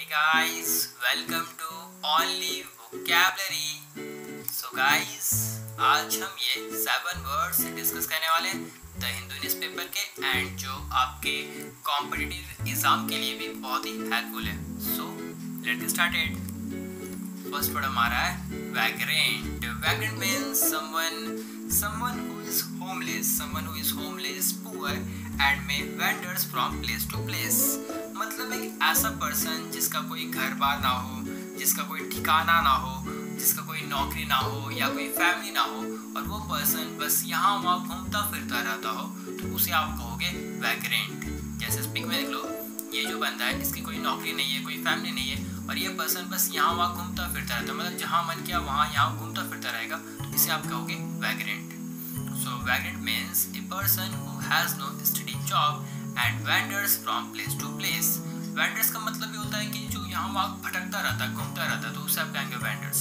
guys, welcome to Only Vocabulary. So guys, आज हम ये 7 वर्ड्स डिस्कस करने वाले हैं द हिंदू न्यूज़पेपर के एंड जो आपके कॉम्पिटिटिव एग्जाम के लिए भी बहुत ही हेल्पफुल है. So let's get started. First word हमारा है vagrant. Vagrant means someone who is homeless, poor and may wanders from place to place. मतलब एक ऐसा पर्सन जिसका कोई घर बार ना हो, जिसका कोई ठिकाना ना हो, जिसका कोई नौकरी ना हो या कोई फैमिली ना हो और वो पर्सन बस यहाँ वहाँ घूमता फिरता रहता हो तो उसे आप कहोगे वैग्रेंट. जैसे स्पीक में देख लो, ये जो बंदा है इसकी कोई नौकरी नहीं है, कोई फैमिली नहीं है और ये पर्सन बस यहाँ वहाँ घूमता फिरता रहता है, मतलब जहाँ मन किया वहाँ यहाँ घूमता फिरता रहेगा तो इसे आप कहोगे vagrant. So vagrant means a person who has no steady job and wanders from place to place. Wanders का मतलब ये होता है कि जो यहाँ वहाँ भटकता रहता है, घूमता रहता है, तो उसे आप कहेंगे wanders.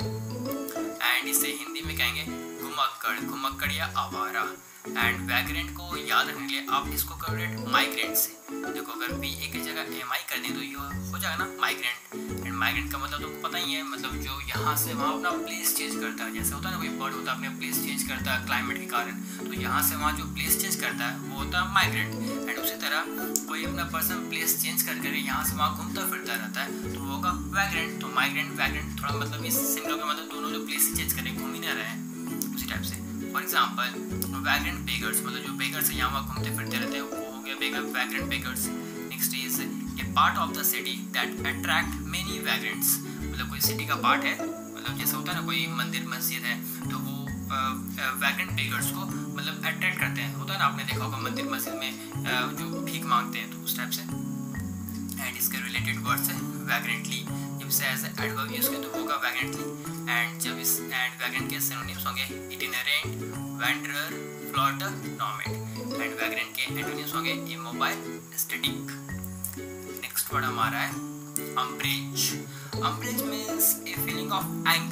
And इसे हिंदी में कहेंगे घुमक्कड़ या आवारा. एंड वैग्रेंट को याद रखने के लिए आप इसको करोगे माइग्रेंट से. देखो अगर भी एक ही जगह MI कर दें तो ये हो जाएगा ना माइग्रेंट. एंड माइग्रेंट का मतलब तुमको पता ही है, मतलब जो यहाँ से वहाँ अपना प्लेस चेंज करता है. जैसे होता है ना कोई बर्ड होता है अपने प्लेस चेंज करता है क्लाइमेट के कारण, तो यहाँ से वहाँ जो प्लेस चेंज करता है वो होता है माइग्रेंट. एंड उसी तरह कोई अपना पर्सन प्लेस चेंज कर यहाँ से वहाँ घूमता फिरता रहता है तो वो होगा वैग्रेंट. तो माइग्रेंट वैग्रेंट थोड़ा मतलब इस सिमिलर का मतलब दोनों जो प्लेस चेंज करें, घूम ही ना रहे, उसी टाइप से. फॉर एग्जाम्पल वैग्रेंट बेगर्स, मतलब जो बेगर्स यहाँ वहाँ घूमते फिरते रहते हैं वो हो गया vagrant beggars. Next is a part of the city that attract many vagrants. मतलब कोई सिटी का पार्ट है, मतलब जैसा होता है ना कोई मंदिर मस्जिद है तो वो वैग्रेंट बेगर्स को मतलब अट्रैक्ट करते हैं. होता है ना, आपने देखा होगा मंदिर मस्जिद में जो भीख मांगते हैं तो उस टाइप से. एंड इसके रिलेटेड वर्ड्स है वैग्रेंटली. जब इसे एज एडवर्ब यूज करें तो होगा वैग्रेंटली. एंड जब इस एंड वैग्रेंट के सिनोनिम्स होंगे itinerant, wanderer, floater, nomad. And vagrant के एंटोनिम्स होंगे इमोबाइल, स्टैटिक. नेक्स्ट वर्ड हमारा है umbrage. Umbrage means a feeling of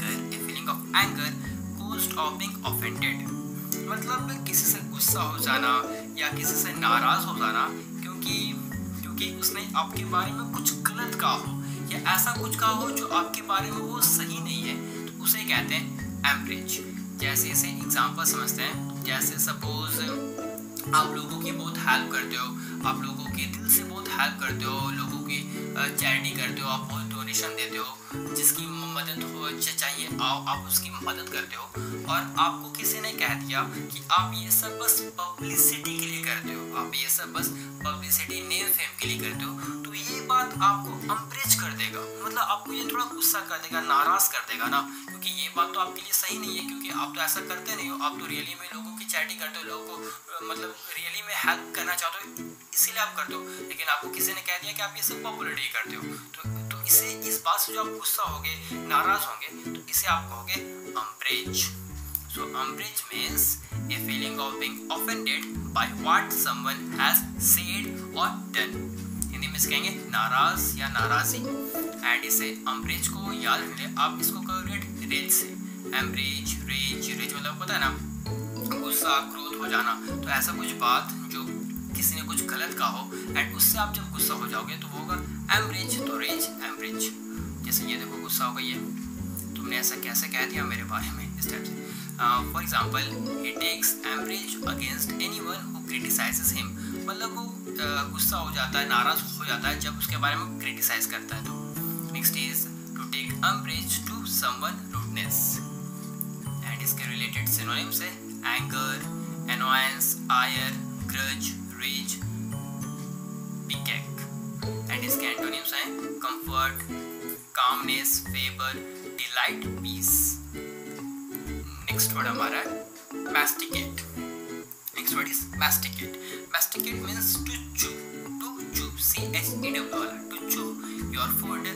anger caused of being offended. मतलब किसी से गुस्सा हो जाना या किसी से नाराज हो जाना क्योंकि उसने आपके बारे में कुछ गलत कहा हो या ऐसा कुछ कहा हो जो आपके बारे में वो सही नहीं है, तो उसे कहते हैं एम्ब्रेज. जैसे इसे एग्जांपल समझते हैं. जैसे सपोज आप लोगों की बहुत हेल्प करते हो, आप लोगों के दिल से बहुत हेल्प करते हो, लोगों की चैरिटी करते हो, आप बहुत डोनेशन देते हो, जिसकी मदद हो चाहिए आप उसकी मदद करते हो और आपको किसी ने कह दिया कि आप ये सब बस पब्लिसिटी के लिए करते हो, आप ये सब बस पब्लिसिटी नेम फेम के लिए करते हो, तो ये बात आपको अम्ब्रेज कर देगा. मतलब आपको ये थोड़ा गुस्सा कर देगा, नाराज कर देगा ना, क्योंकि ये बात तो आपके लिए सही नहीं है, क्योंकि आप तो ऐसा करते नहीं हो. आप तो रियली में लोगों की चैरिटी करते हो, लोगों को मतलब रियली में हेल्प करना चाहते हो, इसीलिए आप करते हो. लेकिन आपको किसी ने कह दिया कि आप ये सब पॉपुलरिटी करते हो, तो इसे इस बात से जो आप गुस्सा होगे, नाराज होंगे, तो इसे आप कहोगे umbrage. So umbrage means a feeling of being offended by what someone has said or done. Hindi में कहेंगे नाराज या नाराजी. एंड इसे अम्ब्रेज को याद रखिए, आप इसको कहोगे रेज से. एम्ब्रेज, रेज मतलब पता है ना गुस्सा, क्रोध हो जाना. तो ऐसा कुछ बात जो किसी ने कुछ गलत कहा हो एंड उससे आप जब गुस्सा हो जाओगे तो वो होगा एम्ब्रेज. तो रेज, एम्ब्रेज. जैसे ये देखो गुस्सा हो गई है, तुमने ऐसा कैसे कह दिया मेरे बारे में, इस टाइप से. For example he takes umbrage against anyone who criticises him. मतलब वो गुस्सा हो जाता है, नाराज हो जाता है जब उसके बारे में क्रिटिसाइज करता है. तो next is to take umbrage to someone rudeness. And इसके रिलेटेड सिनोनिम्स है anger, annoyance, ire, grudge, rage, piquant. And इसके एंटोनिम्स हैं comfort, calmness, favor, delight, peace. Next word हमारा है masticate. Next word is masticate. Masticate means to chew, CHEW, to chew your food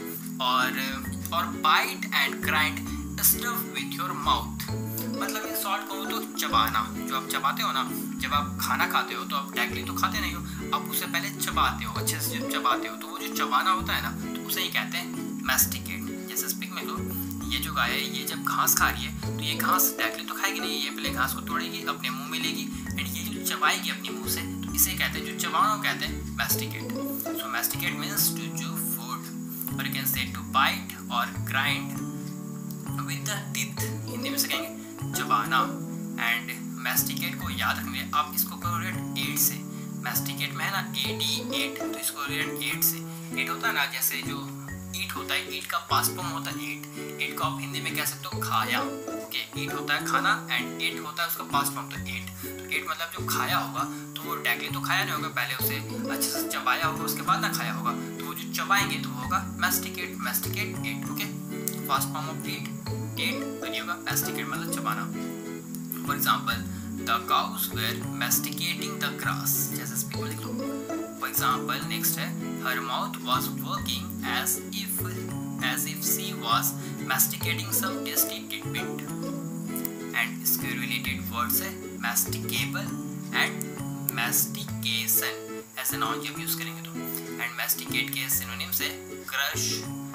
or bite and grind stuff with your mouth. मतलब in short कहूँ तो चबाना. जो आप चबाते हो ना, जब आप खाना खाते हो तो आप डायरेक्टली तो खाते नहीं हो, आप उसे पहले चबाते हो, अच्छे से जब चबाते हो तो वो जो चबाना होता है ना, तो उसे ही कहते हैं मैस्टिकेट. जैसे स्पीक में लो, ये जो गाय है ये जब घास खा रही है तो ये घास डायरेक्टली तो खाएगी नहीं, ये पहले घास को तोड़ेगी, अपने मुंह में लेगी एंड ये जो चबाएगी अपने मुंह से, तो इसे कहते हैं, जो चबाना कहते हैं masticate. So masticate means to chew food. Or you can say to bite or grind with the teeth, Hindi में से कहेंगे चबाना। एंड मैस्टिकेट को याद रखने आप इसको करो रेट 8 से, मैस्टिकेट में है ना AD 8, तो इसको रेट 8 से। 8 होता है ना, जैसे जो ईट होता है, ईट का पास्ट फॉर्म होता है 8 को आप हिंदी में कह सकते हो खाया, ओके। ईट होता है खाना एंड 8 होता है उसका पास्ट फॉर्म, तो 8 मतलब जो खाया होगा तो वो डायरेक्टली तो खाया नहीं होगा, पहले उसे अच्छे से चबाया होगा उसके बाद ना खाया होगा, तो वो जो चबाएंगे तो वो होगा masticate 8, okay. Past form of 8 तो ये होगा मैस्टिकेट मतलब चबाना। For example the cows were masticating the grass, जैसे स्पीक में लिख लो। फॉर एग्जाम्पल नेक्स्ट है her mouth was working as if she was masticating some tasty tidbit. And इसके रिलेटेड वर्ड्स है मैस्टिकेबल एंड मैस्टिकेशन, ऐसे नाउन जब यूज करेंगे तो। एंड मैस्टिकेट के सिनोनिम्स है crush,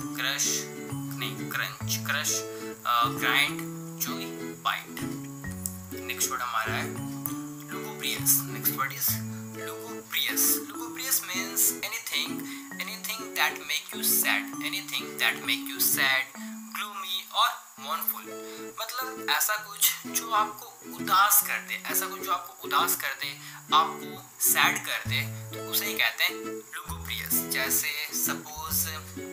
crunch, grind, chewy, bite. Next word हमारा है lugubrious. Next word is lugubrious. Lugubrious means anything that make you sad, gloomy और mournful, मतलब ऐसा कुछ जो आपको उदास कर दे, आपको सैड कर दे, तो उसे ही कहते हैं लुगुब्रियस। जैसे सपोज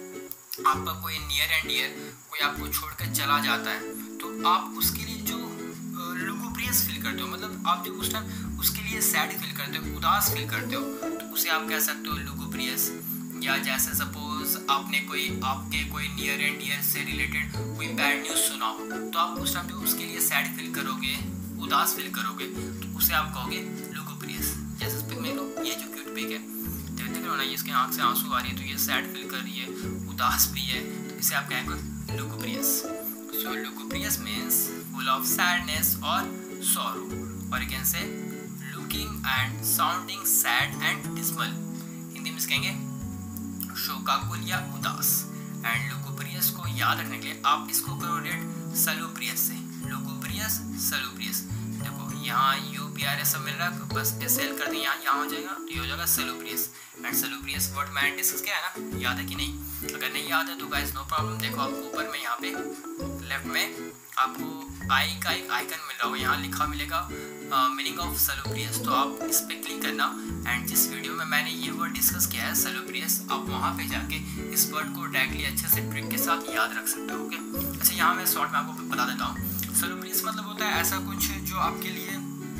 आपका कोई नियर एंड डियर कोई आपको छोड़कर चला जाता है, तो आप उसके लिए जो लुगुब्रियस फील करते हो, मतलब आप जब उस टाइम उसके लिए सैड फील करते हो, उदास फील करते हो, तो उसे आप कह सकते हो लुगुब्रियस। या जैसे सपोज आपने आपके कोई नियर एंड डियर से रिलेटेड कोई बैड न्यूज़ सुना हो, तो आप उस टाइम जो उसके लिए सैड फील करोगे, उदास फील करोगे, तो उसे आप कहोगे लुगुब्रियस। जैसे इस पिक में लो, ये जो क्यूट पिक है देख लो ना, ये इसके आँख से आंसू आ रही है, तो ये सैड फील कर रही है, उदास भी है, तो इसे आप कहेंगे lugubrious. So lugubrious means full of sadness or sorrow, or you can say looking and sounding sad and dismal, Hindi में कहेंगे शोकाकुल या उदास। एंड लुगुब्रियस को याद रखने के लिए आप इसको करो रेट सलुब्रियस से, लुगुब्रियस सलुब्रियस। देखो यहाँ UBRS सब मिल रहा है, तो बस SL कर दें, यहाँ हो जाएगा, तो ये हो जाएगा सलुब्रियस। एंड सलुब्रियस वर्ड मैंने डिस्कस किया है ना, याद है कि नहीं? अगर नहीं याद है तो गाइस नो प्रॉब्लम, देखो आपको ऊपर में यहाँ पे लेफ्ट में आपको आई का एक आइकन मिल रहा होगा, यहाँ लिखा मिलेगा मीनिंग ऑफ सलुब्रियस, तो आप इस पर क्लिक करना। एंड जिस वीडियो में मैंने ये वर्ड डिस्कस किया है सलुब्रियस, आप वहाँ पे जाके इस वर्ड को डायरेक्टली अच्छे से ट्रिक के साथ याद रख सकते हो, ओके। अच्छा, यहाँ मैं शॉर्ट में आपको बता देता हूँ। सलुब्रियस मतलब होता है ऐसा कुछ जो आपके लिए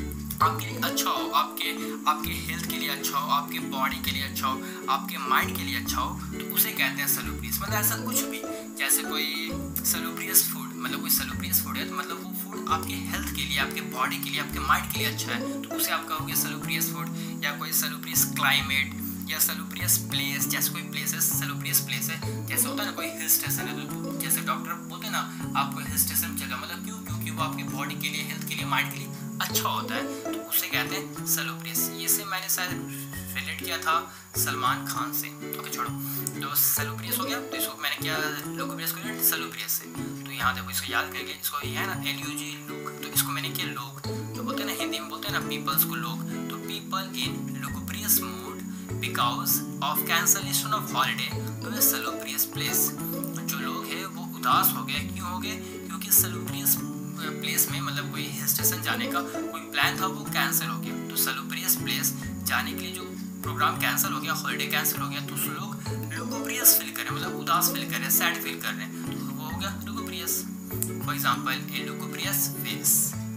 अच्छा हो, आपके हेल्थ के लिए अच्छा हो, आपके बॉडी के लिए अच्छा हो, आपके माइंड के लिए अच्छा हो, तो उसे कहते हैं सलुब्रियस। मतलब ऐसा कुछ भी, जैसे कोई सलुब्रियस फूड, मतलब कोई सलुब्रियस फूड है, तो मतलब वो फूड आपके हेल्थ के लिए, आपके बॉडी के लिए, आपके माइंड के लिए अच्छा है, तो उसे आप कहोगे सलुब्रियस फूड। या कोई सलुब्रियस क्लाइमेट या सलुब्रियस प्लेस, जैसे कोई प्लेसेस सलुब्रियस प्लेस है, जैसे होता है ना कोई हिल स्टेशन है, तो जैसे डॉक्टर बोलते हैं ना आपको हिल स्टेशन चला, मतलब क्योंकि वो आपके बॉडी के लिए, हेल्थ के लिए, माइंड के लिए अच्छा होता है, तो उसे कहते हैं सलुब्रियस। ये से मैंने शायद रिलेट किया था सलमान खान से, ओके छोड़ो। तो सलुब्रियस हो गया, तो इसको मैंने किया लुगुब्रियस को सलुब्रियस से। तो यहाँ देखो इसको याद करके, इसको ये है ना LUG लुक, तो इसको मैंने किया लोग, तो बोलते हैं ना हिंदी में बोलते हैं ना पीपल्स को लोग, तो people in lugubrious mood because of cancellation of holiday तो सलुब्रियस प्लेस। जो लोग हैं वो उदास हो गए, क्यों हो गए? क्योंकि सलुब्रियस प्लेस में, मतलब कोई हिल स्टेशन जाने का कोई प्लान था वो कैंसिल हो गया, तो सलुब्रियस प्लेस जाने के लिए जो प्रोग्राम कैंसिल हो गया, हॉलीडे कैंसिल हो गया, तो उस लोग लुगुब्रियस फील कर रहे हैं, मतलब उदास फील कर रहे हैं, सैड फील कर रहे हैं, तो वो हो गया lugubrious. For example a lugubrious face.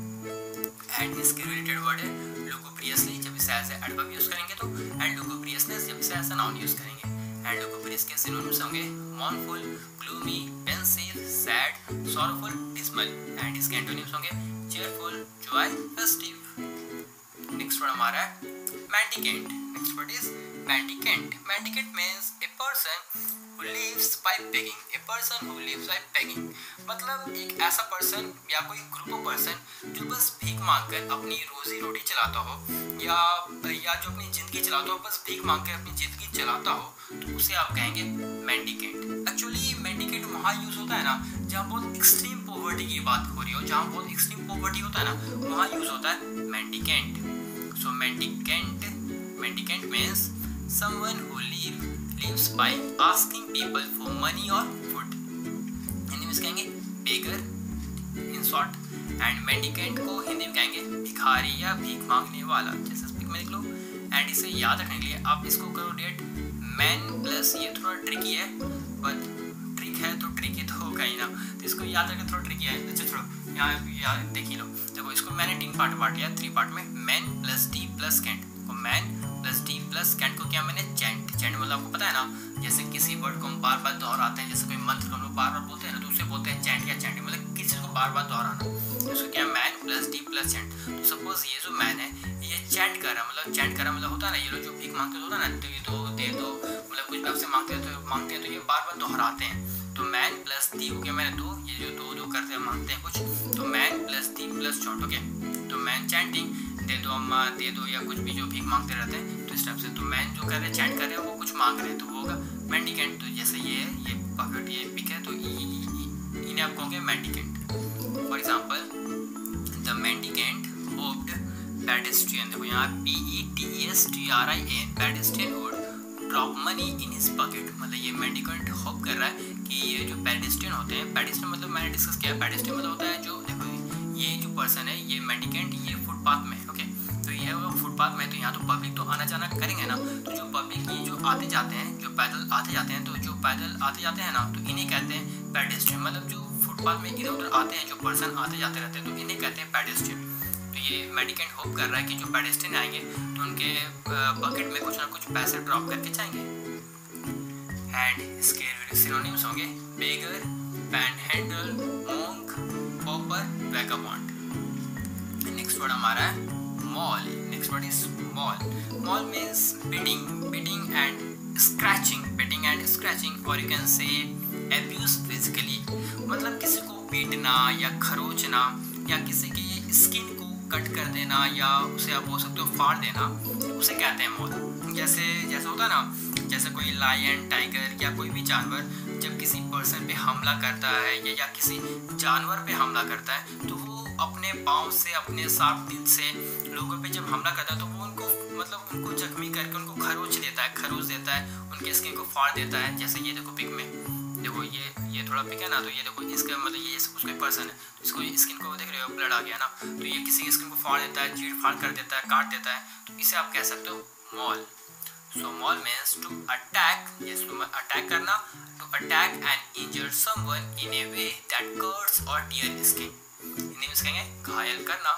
And इसके रिलेटेड वर्ड है लुगुब्रियसली, जब इसे एज एडवर्ब यूज करेंगे तो, एंड लुगुब्रियसनेस जब इसे एज नाउन यूज करेंगे। एंड लुगुब्रियस के सिनोनिम्स होंगे mournful, gloomy, pensive, sad, sorrowful, dismal. And इसके एंटोनिम्स होंगे cheerful, joy, festive. Next word हमारा है mendicant. Next word is mendicant. Mendicant means a person who lives by begging, a person who lives by begging, मतलब एक ऐसा person या कोई group of person जो बस भीख मांगकर अपनी रोजी रोटी चलाता हो, या जो अपनी जिंदगी चलाता हो, बस भीख मांग कर अपनी जिंदगी चलाता हो, तो उसे आप कहेंगे मेंडिकेंट। एक्चुअली मेंडिकेंट वहाँ यूज होता है ना जहाँ बहुत एक्सट्रीम पॉवर्टी की बात हो रही हो, जहाँ बहुत एक्सट्रीम पॉवर्टी होता है ना, वहाँ यूज होता है mendicant. So mendicant means someone who live lives by asking people for money or food. Hindi में कहेंगे beggar in short, and mendicant को हिंदी में कहेंगे भिखारी या भीख मांगने वाला, जैसे स्पीक में देख लो। एंड इसे याद रखने के लिए आप इसको करो डेट मैन प्लस, ये थोड़ा ट्रिकी है बट ट्रिक है तो ट्रिकी तो होगा ही ना, तो इसको याद रखना थोड़ा ट्रिकी है। अच्छा छोड़ो, यहाँ देख ही लो। देखो इसको मैंने 3 पार्ट बांट लिया, 3 पार्ट में। Man plus D plus cant, तो man plus D plus cant को क्या मैंने चैंट, चैंट मतलब आपको पता है ना, जैसे किसी वर्ड को हम बार बार दोहराते हैं, जैसे कोई मंत्र को हम लोग बार बार बोलते हैं ना, तो उसे बोलते हैं चैंट या चैंट, मतलब किसी को बार बार दोहराना। तो इसको क्या man plus D plus chant. तो सपोज ये जो मैन है ये चैंट कर रहा, मतलब चैंट कर रहा मतलब होता है ना, ये लोग जो भीख मांगते होता है ना, तो ये दो दे दो, मतलब कुछ आपसे मांगते हैं तो ये बार बार दोहराते हैं। तो मैन प्लस डी हो गया मैंने 2, ये जो दो करते हैं मांगते हैं कुछ, तो man plus D plus chant. Okay, तो मैन चैंटिंग, दे दो अम्मा, दे दो, या कुछ भी जो भीख मांगते रहते हैं, तो इस टाइप से। तो मैन जो कर रहे हैं चैंट कर रहे हैं, वो कुछ मांग रहे हैं, तो वो होगा मेंडिकेंट। तो जैसे ये है, ये पकड़, ये पिक है, तो इन्हें आप कहोगे mendicant. For example the mendicant hoped pedestrian, देखो यहाँ PEDESTRIAN, pedestrian would drop money in his pocket, मतलब ये मेंडिकेंट होप कर रहा है कि ये जो पेडेस्ट्रियन होते हैं, पेडेस्ट्रियन मतलब मैंने डिस्कस किया, पेडेस्ट्रियन मतलब होता है जो, देखो ये जो पर्सन है, ये मेंडिकेंट, ये फुटपाथ में। ओके, तो ये होगा फुटपाथ में, तो यहाँ तो पब्लिक तो आना जाना करेंगे ना, तो जो पब्लिक ये जो आते जाते हैं, जो पैदल आते जाते हैं, तो जो पैदल आते जाते हैं ना, तो इन्हें कहते हैं पेडेस्ट्रियन, मतलब जो फुटपाथ में इधर उधर आते हैं, जो पर्सन आते जाते रहते हैं, तो इन्हें कहते हैं पेडेस्ट्रियन। तो ये मेंडिकेंट होप कर रहा है कि जो पेडेस्ट्रियन आएंगे तो उनके बकेट में कुछ ना कुछ पैसे ड्रॉप करके जाएंगे। एंड इसके सिनोनिम्स होंगे beggar, panhandle, monk, pauper, vagabond. Next word हमारा है maul. Next word is maul. Maul means biting and scratching, biting and scratching, or you can say abuse physically, मतलब किसी को पीटना या खरोचना, या किसी की स्किन को कट कर देना, या उसे आप बोल सकते हो फाड़ देना, उसे कहते हैं मॉल। जैसे होता है ना, जैसे कोई लायन, टाइगर या कोई भी जानवर जब किसी पर्सन पे हमला करता है या किसी जानवर पे हमला करता है, तो वो अपने पाँव से, अपने शार्प टीथ से लोगों पे जब हमला करता है, तो वो उनको जख्मी करके उनको खरोच देता है, उनके स्किन को फाड़ देता है। जैसे ये देखो पिक में, देखो ये थोड़ा पिक है ना, तो ये देखो इसका मतलब ये सपोज कोई पर्सन है, तो इसको स्किन को देख रहे हो, ब्लड आ गया ना, तो ये किसी की स्किन को फाड़ देता है, चीड़ फाड़ कर देता है, काट देता है, तो इसे आप कह सकते हो maul. So maul means to attack, attack करना, to attack and injure someone in a way that cuts or tear skin. Hindi में कहेंगे घायल करना,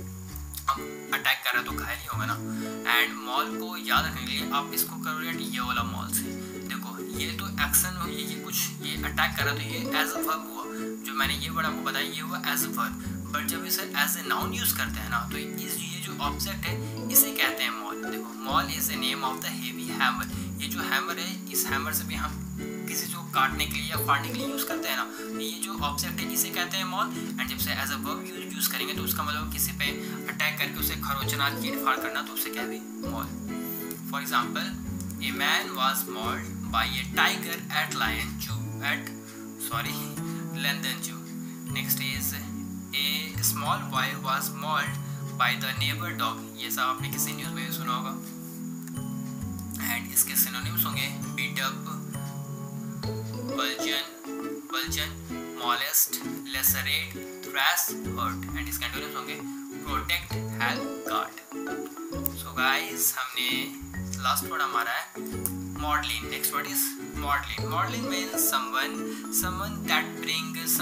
अब अटैक कर रहा तो घायल ही होगा ना। एंड मॉल को याद रखने के लिए आप इसको करोगे ये वाला मॉल से, देखो ये तो एक्शन हो, ये कुछ ये अटैक कर रहा, तो ये एज अ वर्ब हुआ, जो मैंने ये वर्ड आपको बताया ये हुआ एज अ वर्ब। बट जब इसे एज ए नाउन यूज करते हैं ना, तो ये जो ऑब्जेक्ट है इसे कहते हैं मॉल। देखो maul is the name of the heavy hammer, ये जो हैमर है, इस हैमर से भी हम किसी को काटने के लिए या फाड़ने के लिए यूज करते हैं ना, तो ये जो ऑब्जेक्ट है इसे कहते हैं मॉल। एंड जब से एज अ वर्ब यूज करेंगे, तो उसका मतलब किसी पे अटैक करके उसे खरोचना, चीड़ फाड़ करना, तो उसे क्या भी maul. For example a man was mauled by a tiger at London Zoo. Next is a small boy was mauled by the neighbor dog. ये सब आपने किसी न्यूज़ में सुना होगा। एंड इसके सिनोनिम्स होंगे beat up, bulging, molest, lacerate, thrash, hurt. And इसके एंटोनिम्स होंगे protect, help, guard. So guys, हमने लास्ट वर्ड हमारा है maudlin. Next word is maudlin. Maudlin means someone that brings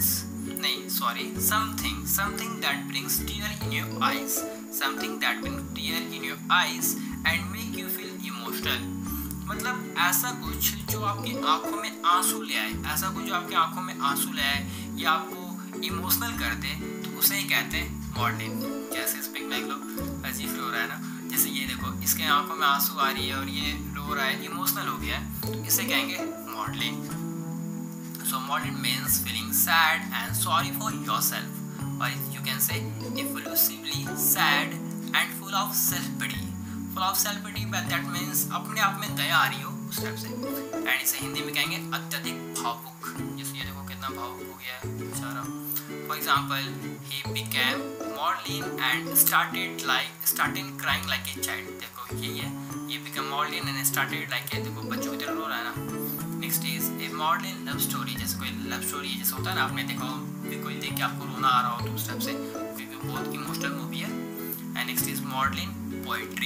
something that brings tear in your eyes, something that brings tear in your eyes and make you feel emotional. मतलब ऐसा कुछ जो आपकी आंखों में आंसू ले आए, ऐसा कुछ जो आपकी आंखों में आंसू ले आए या आपको इमोशनल कर दे, तो उसे ही कहते हैं maudlin. जैसे इस पिक में एक लोग अजीब हो रहा है ना, जैसे ये देखो इसके आंखों में आंसू आ रही है और ये रो रहा है, इमोशनल हो गया है, तो इसे कहेंगे maudlin. So maudlin means feeling sad and sorry for yourself, or you can say effusively sad and full of self-pity. Full of self-pity, but that means अपने आप में दया आ रही हो उस टाइप से। एंड इसे हिंदी में कहेंगे अत्यधिक भावुक। जैसे ये देखो कितना भावुक हो गया है बेचारा। For example, he became maudlin and started crying like a child. देखो ये ये become maudlin and started like, देखो बच्चों की तरह रो रहा है ना। Next is a maudlin love story, जैसे कोई लव स्टोरी जैसे होता है ना, आपने देखा हो कोई देख के आपको रोना आ रहा हो तो उस टाइप से, क्योंकि बहुत इमोशनल मूवी है। And next is maudlin poetry,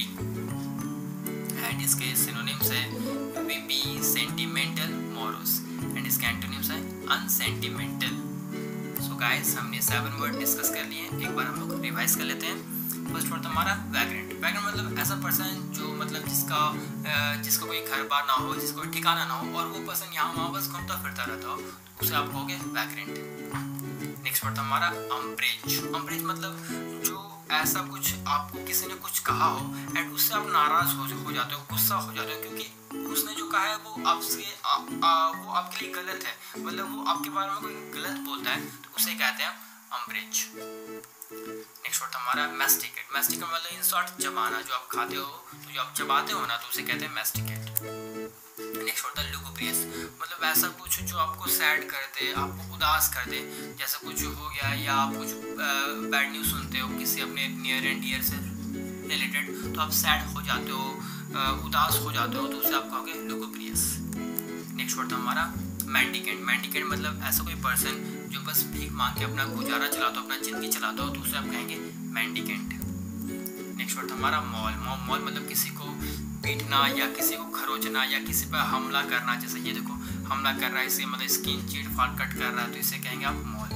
and इसके सिनोनिम्स है विपी, सेंटिमेंटल, मोरस, एंड इसके एंटोनिम्स है अनसेंटिमेंटल। सो गाइस हमने 7 वर्ड डिस्कस कर लिए, एक बार हम लोग रिवाइज कर लेते हैं। फर्स्ट वर्ड हमारा वैग्रेंट। वैग्रेंट मतलब ऐसा पर्सन जो मतलब जिसका कोई घर बार ना हो, जिसका कोई ठिकाना ना हो, और वो पर्सन यहाँ वहाँ बस घूमता फिरता रहता हो, तो उसे आप कहोगे वैग्रेंट। नेक्स्ट वर्ड हमारा अम्ब्रेज। अम्ब्रेज मतलब जो ऐसा कुछ आपको किसी ने कुछ कहा हो एंड उससे आप नाराज हो जाते हो, गुस्सा हो जाते हो, क्योंकि उसने जो कहा है वो आपसे वो आपके लिए गलत है, मतलब वो आपके बारे में कोई गलत बोलता है, तो उसे कहते हैं अम्ब्रेज। नेक्स्ट वर्ड हमारा मैस्टिकेट। मैस्टिकेट मतलब इन शॉर्ट चबाना, जो आप खाते हो तो जो आप चबाते हो ना, तो उसे कहते हैं मैस्टिकेट। नेक्स्ट वर्ड लुगुब्रियस, मतलब ऐसा कुछ जो आपको सैड कर दे, आपको उदास कर दे, जैसा कुछ हो गया या आप कुछ बैड न्यूज़ सुनते हो किसी अपने नियर एंड डियर से रिलेटेड, तो आप सैड हो जाते हो, उदास हो जाते हो, तो उसे आप कहोगे लुगुब्रियस। नेक्स्ट वर्ड हमारा मेंडिकेंट। मेंडिकेंट मतलब ऐसा कोई पर्सन जो बस भीख मांग के अपना गुजारा चलाता हो, अपना ज़िंदगी चलाता हो, तो उसे आप कहेंगे मेंडिकेंट। नेक्स्ट वर्ड हमारा मॉल। मॉल मतलब किसी को पीटना या किसी को खरोचना या किसी पर हमला करना, जैसे ये देखो हमला कर रहा है, इसे मतलब स्किन चीड़ फाड़ कट कर रहा है, तो इसे कहेंगे आप maul.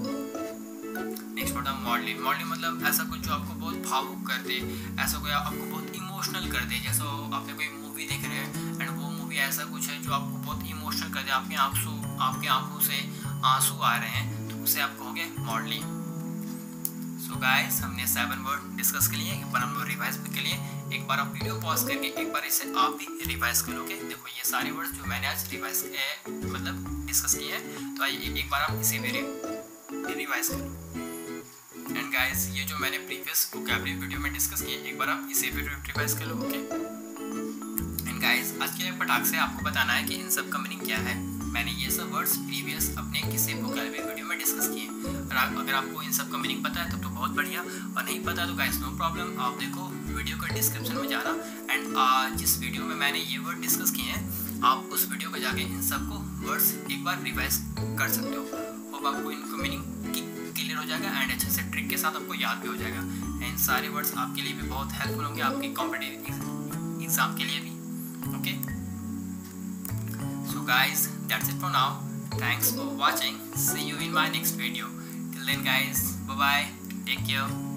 Next word maudlin. Maudlin मतलब ऐसा कुछ जो आपको बहुत भावुक कर दे, ऐसा कोई आपको बहुत इमोशनल कर दे, जैसा आपने कोई मूवी देख रहे हैं एंड वो मूवी ऐसा कुछ है जो आपको बहुत इमोशनल कर दे, आपके आंखों से आंसू आ रहे हैं, तो उसे आप कहोगे मॉडलिंग। सो गाइस हमने 7 वर्ड डिस्कस के लिए, एक बार हम लोग रिवाइज भी के लिए, एक बार आप वीडियो पॉज करके एक बार इसे आप भी रिवाइज करोगे। देखो ये सारे वर्ड्स जो मैंने आज रिवाइज मतलब डिस्कस किए हैं, तो आइए एक बार आप इसे भी रिवाइज करो। एंड गाइस ये जो मैंने प्रीवियस वोकैबुलरी वीडियो में डिस्कस किए, एक बार आप इसे भी रिवाइज कर लो, ओके। एंड गाइस आज के पार्ट से आपको बताना है कि इन सब का मीनिंग क्या है। मैंने ये सब वर्ड्स प्रीवियस अपने किसी वोकैबुलरी वीडियो में डिस्कस किए, और अगर आपको इन सब का मीनिंग पता है तब तो बहुत बढ़िया, और नहीं पता तो गाइस नो प्रॉब्लम, आप देखो वीडियो का डिस्क्रिप्शन में जाना, एंड जिस वीडियो में मैंने ये वर्ड डिस्कस किए हैं, आप उस वीडियो पर जाके इन सबको वर्ड्स एक बार रिवाइज कर सकते हो। होप आपको इनका मीनिंग क्लियर हो जाएगा एंड अच्छे से ट्रिक के साथ आपको याद भी हो जाएगा। इन सारे वर्ड्स आपके लिए भी बहुत हेल्पफुल होंगे, आपके कॉम्पिटिटिव एग्जाम के लिए भी, okay. So guys, that's it for now. Thanks for watching. See you in my next video. Till then guys, bye bye. Take care.